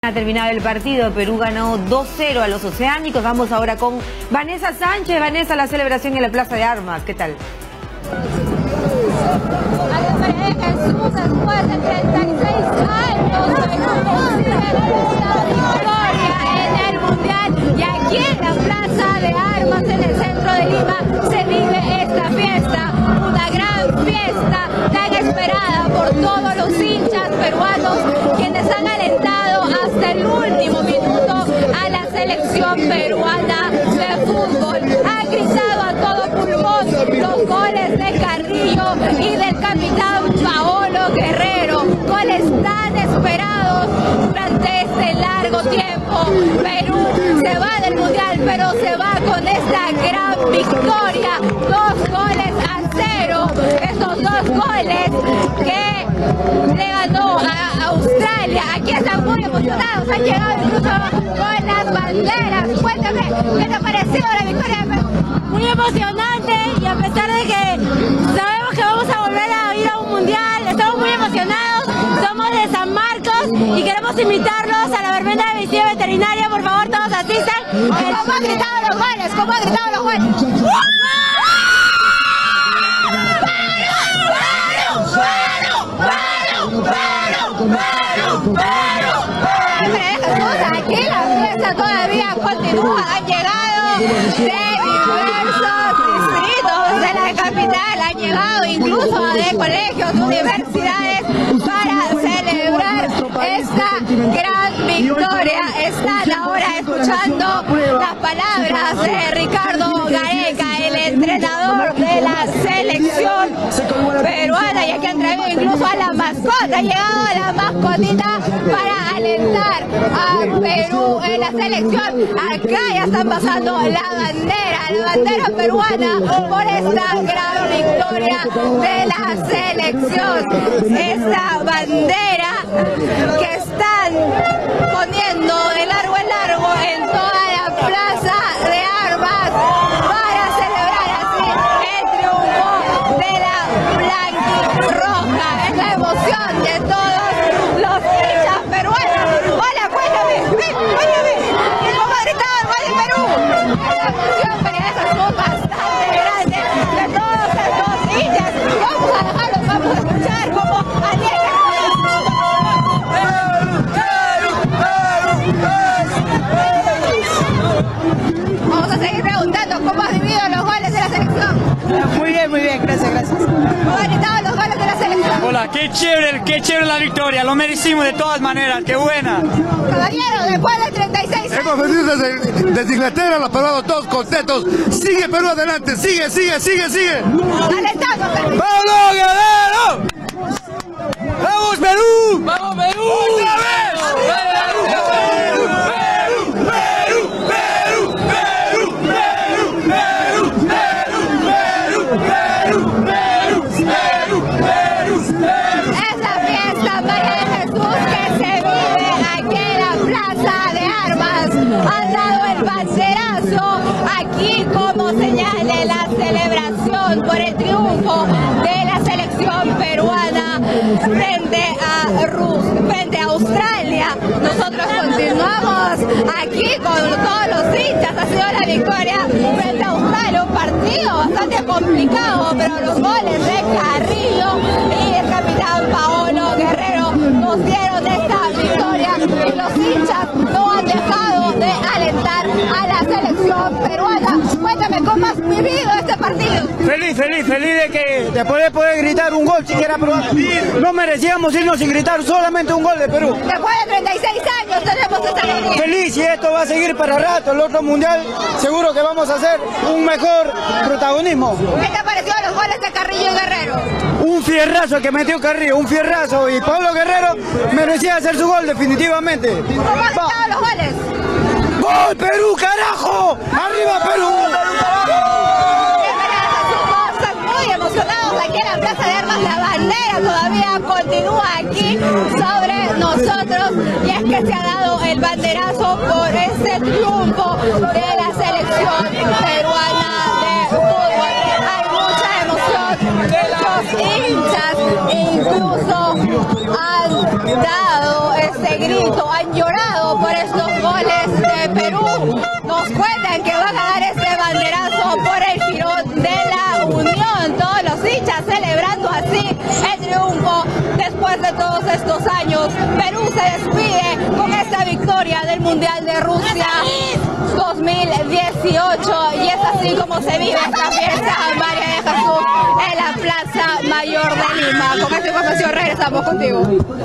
Ha terminado el partido, Perú ganó 2-0 a los oceánicos. Vamos ahora con Vanessa Sánchez. Vanessa, la celebración en la Plaza de Armas, ¿qué tal? Jesús, después de 36 años, Perú consigue la victoria en el Mundial. Y aquí en la Plaza de Armas, en el centro de Lima, se vive esta fiesta, una gran fiesta tan esperada por todos los hinchas peruanos, quienes han alentado hasta el último minuto a la selección peruana de fútbol. Han gritado a todo pulmón los goles de Carrillo y del capitán Paolo Guerrero, goles tan esperados durante este largo tiempo. Perú se va del Mundial, pero se va con esta gran victoria, 2-0. Estos 2 goles que le ganó a Australia. Aquí están muy emocionados, han llegado incluso con las banderas. Cuéntame, ¿qué te ha parecido la victoria de Perú? Muy emocionante, y a pesar de que sabemos que vamos a volver a ir a un mundial, estamos muy emocionados. Somos de San Marcos y queremos invitarlos a la verbena de medicina veterinaria. Por favor, todos asistan. ¿Cómo han gritado los goles? ¿Cómo han gritado los goles? Aquí la fiesta todavía continúa, han llegado de diversos distritos de la capital, han llegado incluso de colegios, universidades para celebrar esta gran victoria. Están ahora escuchando las palabras de Ricardo Gareca, el entrenador de la selección peruana, y aquí han traído incluso a la mascota, ha llegado la mascotita para alentar a Perú en la selección. Acá ya están pasando la bandera peruana por esta gran victoria de la selección. Esta bandera que están poniendo de largo en largo en toda la Plaza de Armas para celebrar así el triunfo de la blanquirroja. Es la emoción de todos los hinchas peruanos. Hola, cuéntame, ¿cómo ha gritado el gol de Perú? La emoción, pero esa es bastante grande de todos estos hinchas. Vamos a dejarlos, vamos a escuchar cómo alientan. Vamos a seguir preguntando cómo has vivido los goles de la selección. Muy bien, gracias. ¿Cómo han gritado los goles de la selección? Hola, qué chévere la victoria, lo merecimos de todas maneras, qué buena. Caballero, después de 36 años. Hemos venido desde Inglaterra, los peruanos todos contentos. Sigue Perú adelante, sigue. Alentando, Perú. ¡Pablo Guerrero! ¡Vamos Perú! ¡Vamos Perú! ¡Otra vez! Es la fiesta María de Jesús que se vive aquí en la Plaza de Armas. Han dado el banderazo aquí como señal de la celebración por el triunfo de la selección peruana frente a Australia. Nosotros continuamos aquí con todos los hinchas. Ha sido la victoria frente a Australia, un partido bastante complicado, pero los goles de Carrillo y el capitán Paolo Guerrero nos dieron esta victoria, y los hinchas no han dejado de alentar a la selección peruana. Cuéntame, ¿cómo has vivido este partido? Feliz de que después de poder gritar un gol siquiera peruano. No merecíamos irnos sin gritar solamente un gol de Perú. Después de 36 años tenemos esta victoria. Feliz, y esto va a seguir para rato. El otro mundial seguro que vamos a hacer un mejor protagonismo. ¿Qué te pareció los goles de Carrillo y Guerrero? Un fierrazo que metió Carrillo, un fierrazo, y Pablo Guerrero merecía hacer su gol definitivamente. ¿Cómo han estado los goles? ¡Gol Perú, carajo! ¡Arriba Perú! Están muy emocionados aquí en la Plaza de Armas. La bandera todavía continúa aquí sobre nosotros, y es que se ha dado el banderazo por este triunfo de la selección peruana de fútbol. Hay mucha emoción, los hinchas incluso han dado este grito, han llorado por estos goles de Perú. Nos cuentan que van a dar este banderazo por el Girón de la Unión. Todos los hinchas celebrando así el triunfo después de todos estos años. Perú se despide con esta victoria del Mundial de Rusia 2018 y es así como se vive esta fiesta María de Jesús en la Plaza Mayor de Lima. Con esta información regresamos contigo.